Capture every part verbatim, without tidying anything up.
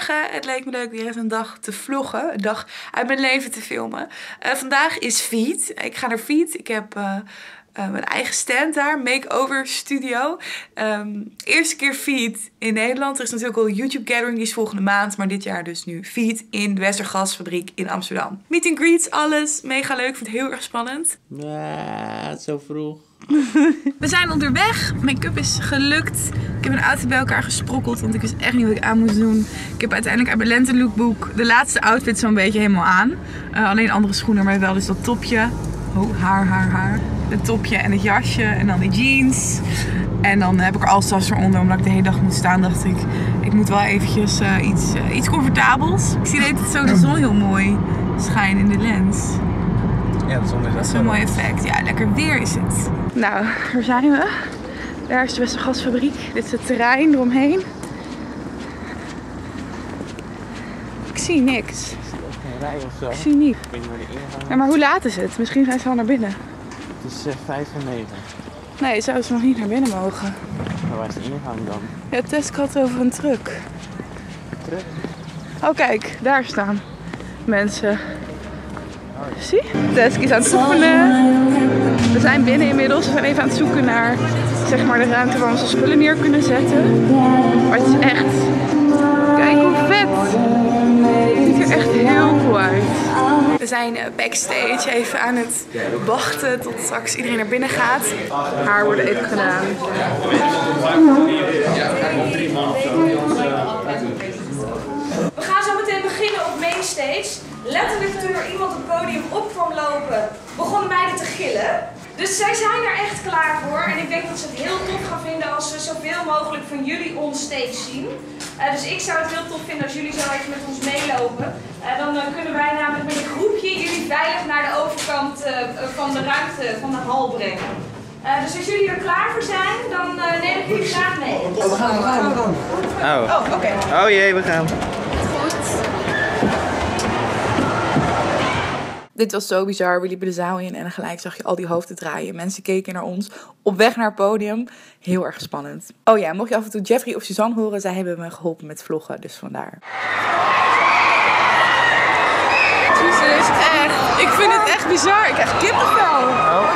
Goedemorgen, het leek me leuk weer eens een dag te vloggen, een dag uit mijn leven te filmen. Uh, vandaag is Feet. Ik ga naar Feet. Ik heb uh, uh, mijn eigen stand daar, Makeover Studio. Um, eerste keer Feet in Nederland. Er is natuurlijk al een YouTube gathering, die is volgende maand, maar dit jaar dus nu Feet in de Westergasfabriek in Amsterdam. Meet and greets, alles, mega leuk, ik vind het heel erg spannend. Ja, zo vroeg. We zijn onderweg. Make-up is gelukt. Ik heb een outfit bij elkaar gesprokkeld, want ik wist echt niet wat ik aan moest doen. Ik heb uiteindelijk uit mijn lente lookbook de laatste outfit zo'n beetje helemaal aan. Uh, alleen andere schoenen, maar wel dus dat topje. Oh, haar, haar, haar. Het topje en het jasje en dan die jeans. En dan heb ik er alles tas eronder, omdat ik de hele dag moet staan. Dacht ik, ik moet wel eventjes uh, iets, uh, iets comfortabels. Ik zie dat het zo de zon heel mooi schijnt in de lens. Ja, de zon is dat is een mooi effect. Ja, lekker weer is het. Nou, daar zijn we. Daar is de Westergasfabriek. Dit is het terrein eromheen. Ik zie niks. Is er geen rij of zo? Ik zie niet. Ik weet niet waar de ingang is. Ja, maar hoe laat is het? Misschien zijn ze al naar binnen. Het is uh, vijf voor negen. Nee, zouden ze nog niet naar binnen mogen. Maar waar is de ingang dan? Ja, Tesk had over een truck. Truck? Oh kijk, daar staan mensen. Zie? Tesk is aan het oefenen. We zijn binnen inmiddels. We zijn even aan het zoeken naar zeg maar, de ruimte waar we onze spullen neer kunnen zetten. Maar het is echt... Kijk hoe vet! Het ziet er echt heel cool uit. We zijn backstage even aan het wachten tot straks iedereen naar binnen gaat. Haar wordt even gedaan. We gaan zo meteen beginnen op Mainstage. Letterlijk toen er iemand op het podium op kwam lopen, begonnen meiden te gillen. Dus zij zijn er echt klaar voor. En ik denk dat ze het heel tof gaan vinden als ze zoveel mogelijk van jullie onstage zien. Uh, dus ik zou het heel tof vinden als jullie zo even met ons meelopen. Uh, dan uh, kunnen wij namelijk met een groepje jullie veilig naar de overkant uh, van de ruimte, van de hal brengen. Uh, dus als jullie er klaar voor zijn, dan uh, neem ik jullie graag mee. Oh, we gaan, we gaan, we gaan. Oh, oh oké. Okay. Oh jee, we gaan. Goed. Dit was zo bizar. We liepen de zaal in en gelijk zag je al die hoofden draaien. Mensen keken naar ons op weg naar het podium. Heel erg spannend. Oh ja, mocht je af en toe Jeffrey of Suzanne horen, zij hebben me geholpen met vloggen, dus vandaar. Jezus, echt. Ik vind het echt bizar. Ik krijg kippenvel. Oh.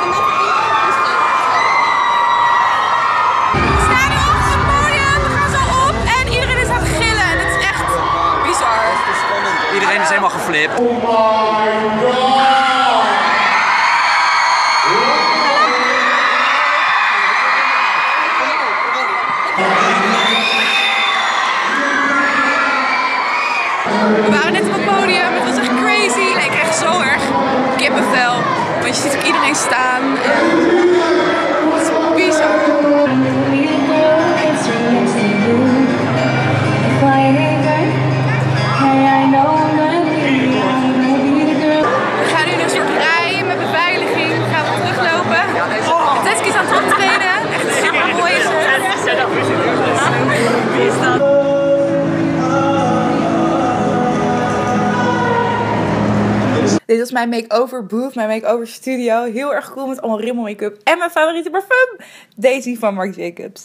We staan nu op het podium. We gaan zo op en iedereen is aan het gillen. En het is echt bizar. Iedereen is helemaal geflipt. Oh my god! We waren net op het podium, het was echt crazy. Nee, ik kreeg zo erg kippenvel. Want je ziet ook iedereen staan. Het is bizar. We gaan nu in een soort rij met beveiliging. Gaan we teruglopen. Tesk is aan het optreden. Echt super mooi is het. Wie is dat? Dit was mijn make-over booth, mijn make-over studio. Heel erg cool met allemaal rimmel make-up. En mijn favoriete parfum, Daisy van Marc Jacobs.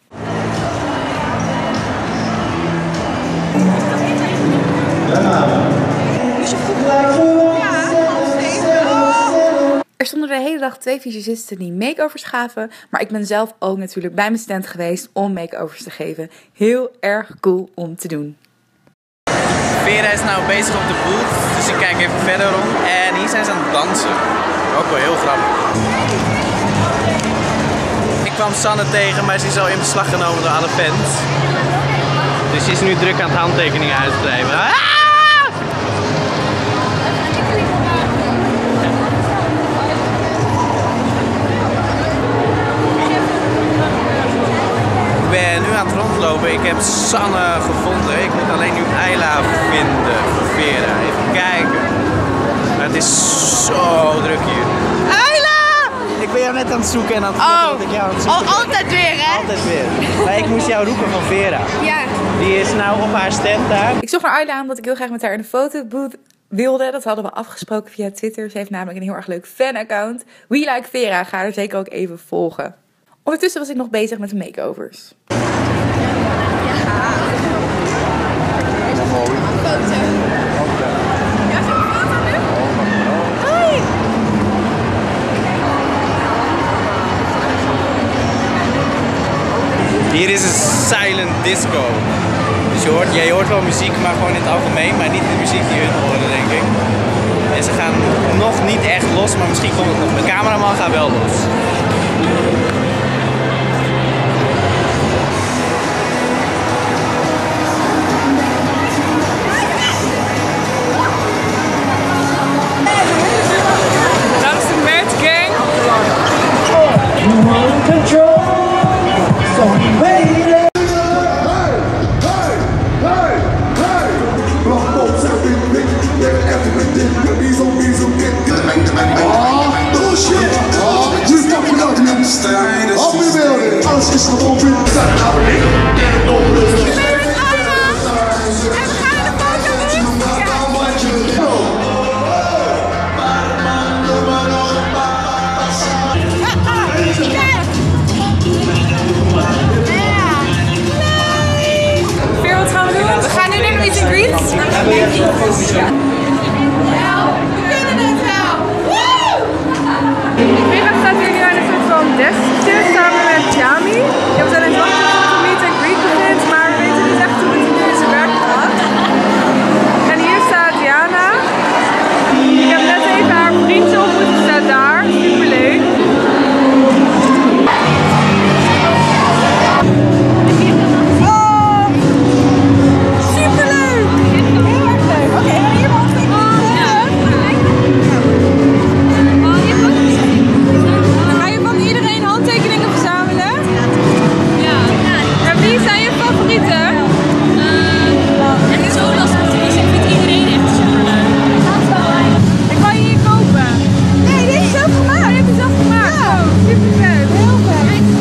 Er stonden de hele dag twee visagisten die make-overs gaven. Maar ik ben zelf ook natuurlijk bij mijn stand geweest om make-overs te geven. Heel erg cool om te doen. Vera is nou bezig op de booth, dus ik kijk even verder rond. En hier zijn ze aan het dansen. Ook wel heel grappig. Ik kwam Sanne tegen, maar ze is al in beslag genomen door alle fans. Dus ze is nu druk aan het handtekeningen uitschrijven. Ah! Ik ben nu aan het rondlopen. Ik heb Sanne gevonden. Ik moet alleen nu Ayla vinden voor Vera. Even kijken. Maar het is zo druk hier. Ayla! Ik ben jou net aan het zoeken en aan het oh, dat ik jou aan het zoeken al, altijd weer, hè? Altijd weer. Maar ik moest jou roepen van Vera. Ja. Die is nou op haar stand daar. Ik zocht naar Ayla omdat ik heel graag met haar in de fotobooth wilde. Dat hadden we afgesproken via Twitter. Ze heeft namelijk een heel erg leuk fanaccount. We Like Vera. Ga er zeker ook even volgen. Ondertussen was ik nog bezig met de makeovers. Hier is een silent disco. Dus je hoort, jij hoort wel muziek, maar gewoon in het algemeen, maar niet de muziek die hun horen, denk ik. En ze gaan nog niet echt los, maar misschien komt het nog. De cameraman gaat wel los. Dat is de Mad Gang. Alles is nog op in de Veer, wat gaan we doen? We gaan nu naar de meet and greet. Vera staat hier nu aan een soort van deskje samen met Yami. Ja, we zijn in zo'n soort meet and greet begint, maar we weten niet echt hoe het nu in zijn werk gaat. En hier staat Diana. Ik heb net even haar vriendje ontmoet, die staat daar. Super leuk. Oh, super leuk! Heel erg leuk. Oké, okay, hier mag ik iedereen handtekeningen verzamelen? Ja. En wie zijn je favorieten? Uh, echt zo lastig te kiezen. Ik vind iedereen echt super leuk. Ik kan je hier kopen. Nee, dit is zelf gemaakt. Je hebt het zelf gemaakt. Ja, super vet. Heel vet.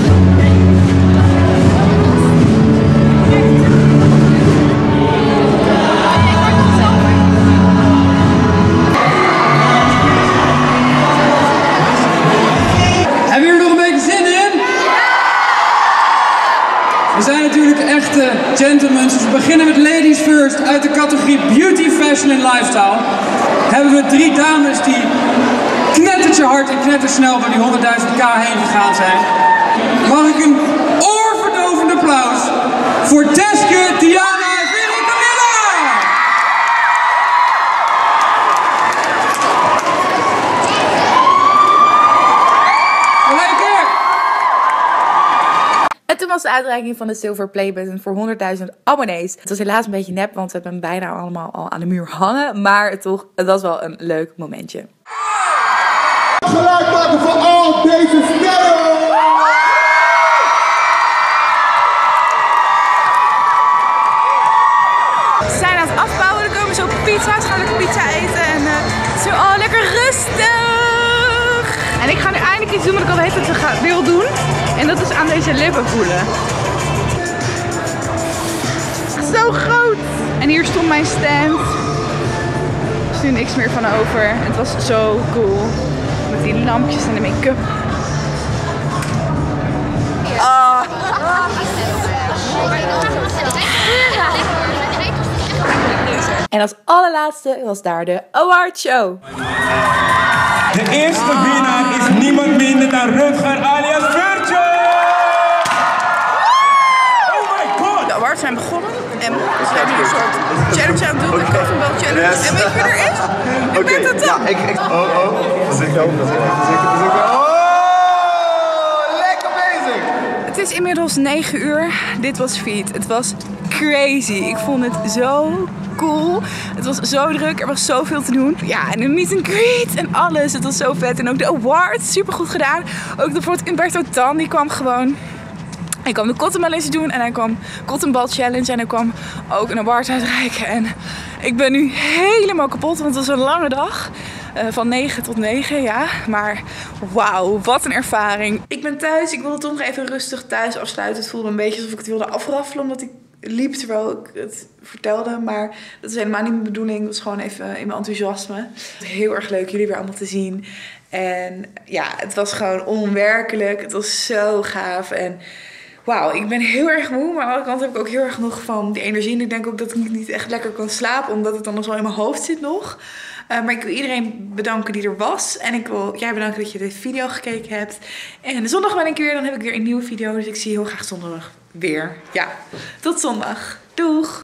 Hebben jullie nog een beetje zin in? We zijn natuurlijk echte gentlemen, dus we beginnen met ladies first. Uit de categorie beauty, fashion en lifestyle hebben we drie dames die knettertje hard en knettersnel door die honderdduizend k heen gegaan zijn. Mag ik een oorverdovend applaus voor Teske, Diana en Vera Camilla! Lekker! En toen was de uitreiking van de Silver Play Button voor honderdduizend abonnees. Het was helaas een beetje nep, want we hebben hem bijna allemaal al aan de muur hangen. Maar toch, het was wel een leuk momentje. Geluid maken voor al deze sterren! We zijn aan het afbouwen, er komen zo pizza's, gaan lekker pizza eten en uh, zo, oh lekker rustig! En ik ga nu eindelijk iets doen wat ik al de hele tijd wil doen. En dat is aan deze lippen voelen. Zo groot! En hier stond mijn stand. Er is nu niks meer van over. Het was zo cool. Met die lampjes en de make-up. Ah. En als allerlaatste was daar de awardshow. De eerste winnaar is niemand minder dan Rutger alias Virtue! Oh my god! De awards zijn begonnen en we zijn hier een soort challenge aan het doen, een kofferbal challenge. Yes. En weet je wie er is? Ik Oké, ben het dan. ja, ik, ik, oh, oh, dat is ik ook, dat is ik, dat is ik, dat is ik. Oh, lekker bezig! Het is inmiddels negen uur. Dit was Feed. Het was crazy. Ik vond het zo cool. Het was zo druk. Er was zoveel te doen. Ja, en een meet and greet en alles. Het was zo vet. En ook de awards. Super goed gedaan. Ook bijvoorbeeld Umberto Tan. Die kwam gewoon... Hij kwam de Cotton Challenge doen en hij kwam Cotton Ball Challenge en hij kwam ook een award uitreiken. En ik ben nu helemaal kapot, want het was een lange dag. Uh, van negen tot negen, ja. Maar wauw, wat een ervaring. Ik ben thuis. Ik wilde toch nog even rustig thuis afsluiten. Het voelde een beetje alsof ik het wilde afraffelen, omdat ik liep terwijl ik het vertelde. Maar dat is helemaal niet mijn bedoeling. Het was gewoon even in mijn enthousiasme. Heel erg leuk jullie weer allemaal te zien. En ja, het was gewoon onwerkelijk. Het was zo gaaf. En Wauw, ik ben heel erg moe. Maar aan de andere kant heb ik ook heel erg nog van die energie. En ik denk ook dat ik niet echt lekker kan slapen. Omdat het dan nog zo in mijn hoofd zit nog. Uh, maar ik wil iedereen bedanken die er was. En ik wil jij bedanken dat je deze video gekeken hebt. En zondag ben ik weer. Dan heb ik weer een nieuwe video. Dus ik zie je heel graag zondag weer. Ja, tot zondag. Doeg!